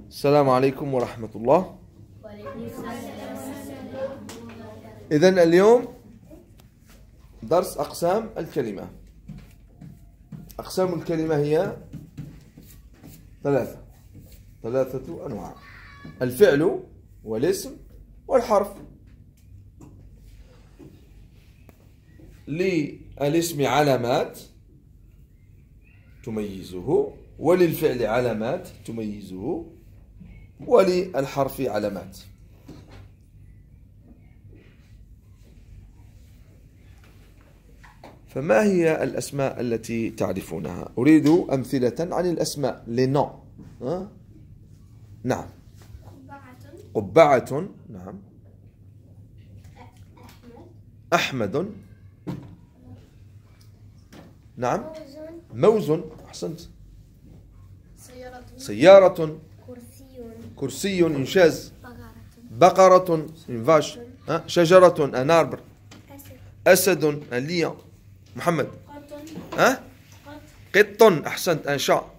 السلام عليكم ورحمة الله. وعليكم السلام. إذن اليوم درس أقسام الكلمة. أقسام الكلمة هي ثلاثة أنواع: الفعل والاسم والحرف. للاسم علامات تميزه، وللفعل علامات تميزه، وللحرف علامات. فما هي الأسماء التي تعرفونها؟ أريد أمثلة عن الأسماء. لنو. نعم. قبعة. نعم. أحمد. نعم. موز. أحسنت. سيارة. كرسي. إنشاز. بقرة. إنفاش. شجرة. أناربر. أسد. ليون. محمد. قط. أحسنت. أنشاء.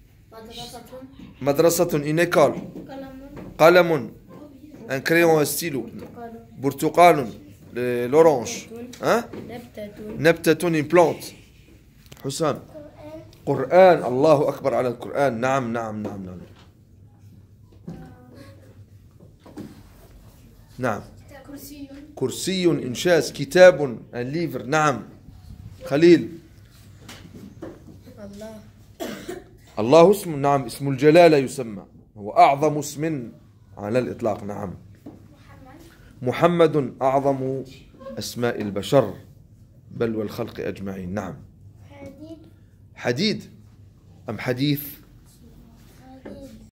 مدرسة. إنيكال. قلم. ان كريون ستيلو. برتقال. لورانج. نبتة. إن بلانت. حسام. قرآن. الله أكبر على القرآن. نعم نعم نعم نعم نعم. كرسي. إنشاز. كتاب. ليفر. نعم. خليل. الله اسم. نعم. اسم الجلالة يسمى، هو أعظم اسم على الإطلاق. نعم. محمد أعظم أسماء البشر بل والخلق أجمعين. نعم. حديد أم حديث؟